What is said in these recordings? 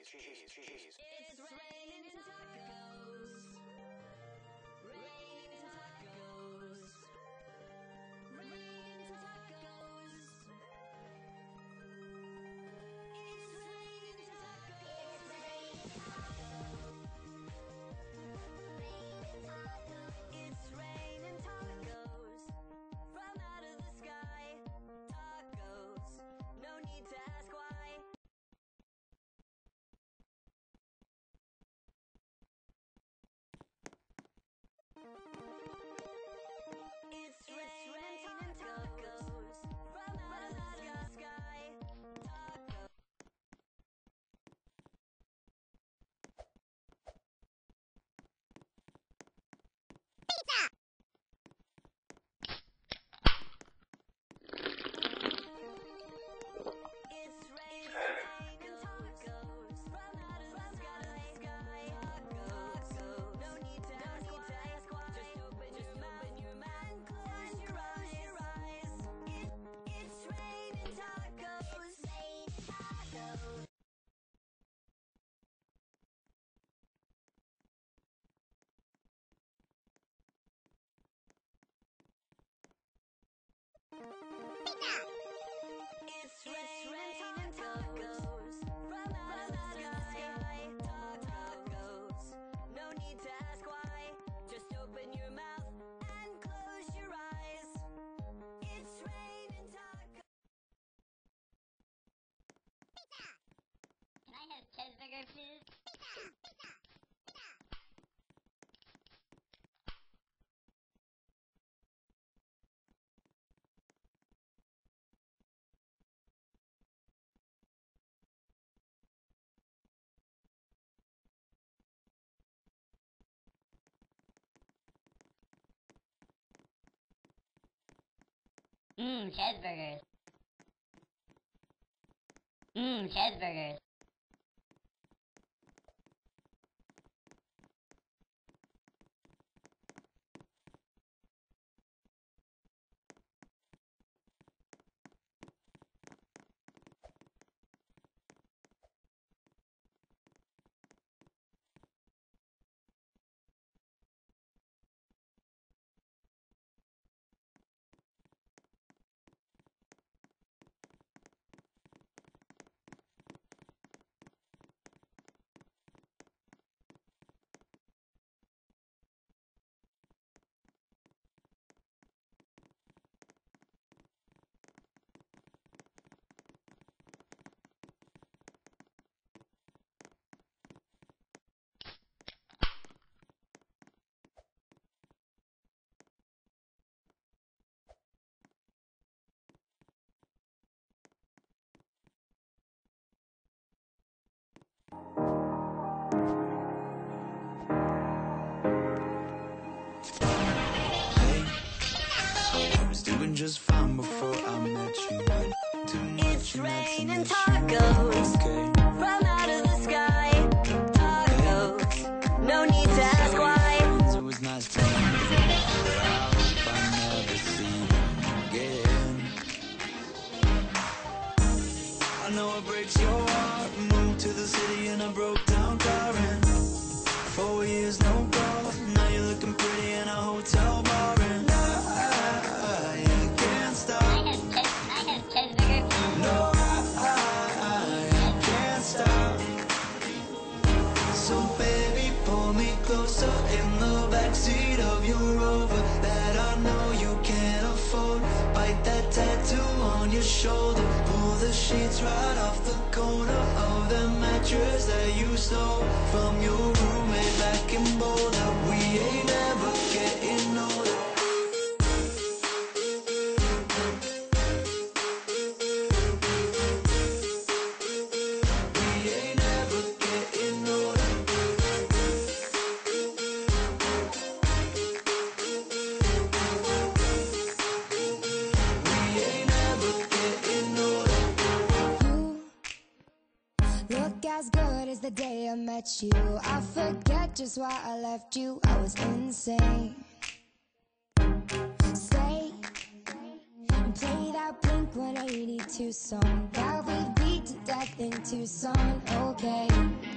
It's raining tacos. Raining tacos. Raining tacos. It's raining tacos. It's raining tacos. From out of the sky. Tacos. No need to ask why. It's raining tacos from out of the sky. Tacos. It's raining tacos from out of the sky. Tacos. No need to ask why. Just open your mouth and close your eyes. It's raining tacos. It's raining tacos from out of the sky. Tacos. No need to ask why. Just open your mouth and close your eyes. It's raining tacos. Can I have cheeseburger, please? Cheeseburgers. Cheeseburgers. I was doing just fine before I met you. Too much It's raining tacos from out of the sky. Tacos. No need to ask why. It was nice to meet you, but I hope I never see you again. I know it breaks your heart. Moved to the city in a broke down car, and 4 years no call. Now you're looking pretty in a hotel bar, and I can't stop. I have cheeseburger, please. No, I can't stop. So baby, pull me closer in the backseat of your Rover that I know you can't afford. Bite that tattoo on your shoulder. Pull the sheets right off the corner of the mattress that you stole from your roommate back in Boulder. We ain't never getting older. We ain't never getting older. We ain't never getting older. You look as good as the day I met you. I forget just why I left you. I was insane. Stay and play that Blink 182 song that we beat to death in Tucson. Okay.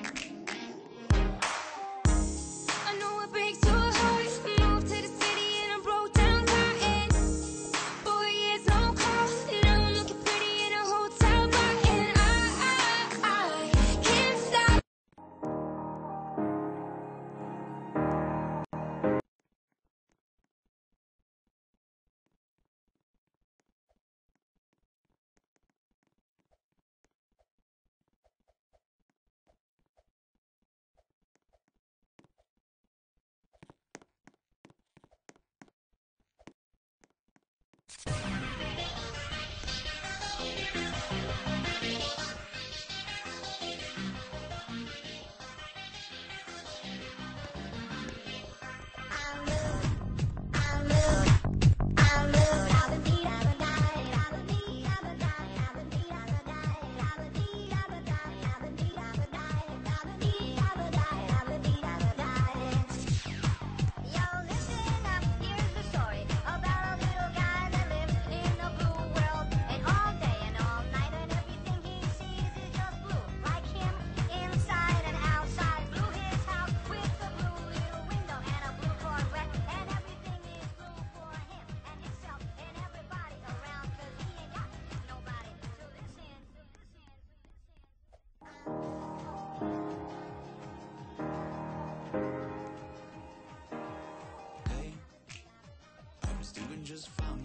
just found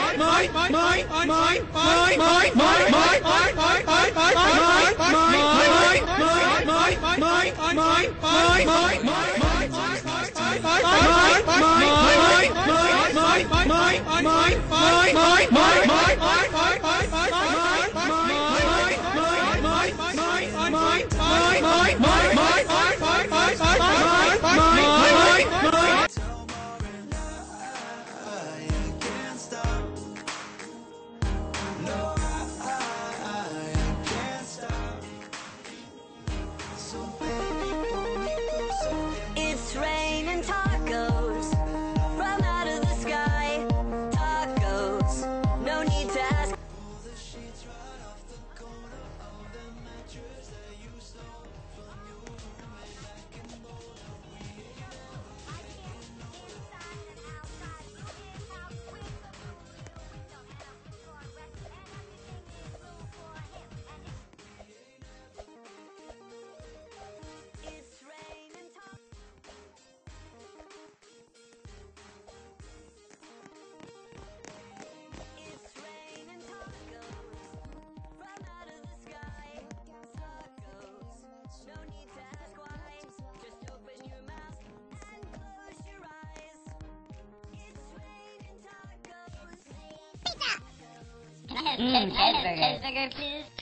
It's raining tacos from out of the sky. Tacos, no need to ask. It's raining tacos. It's raining tacos from out of the sky. Tacos, no need to ask why. Just open your mouth and close your eyes. It's raining tacos. Can I have cheeseburger, please?